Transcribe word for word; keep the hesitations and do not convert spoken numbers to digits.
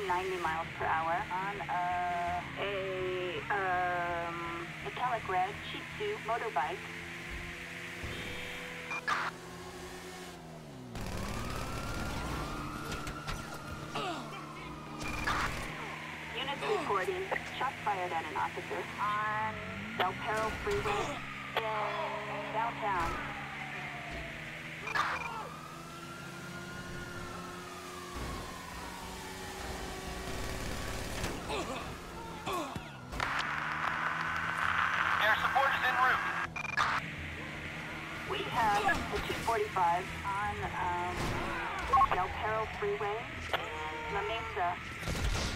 doing ninety miles per hour on uh, a um, metallic red Shih Tzu motorbike. Units reporting shots fired at an officer on Del Perro Freeway in downtown. Air support is en route. We have the two forty-five on um, Del Perro Freeway in La Mesa.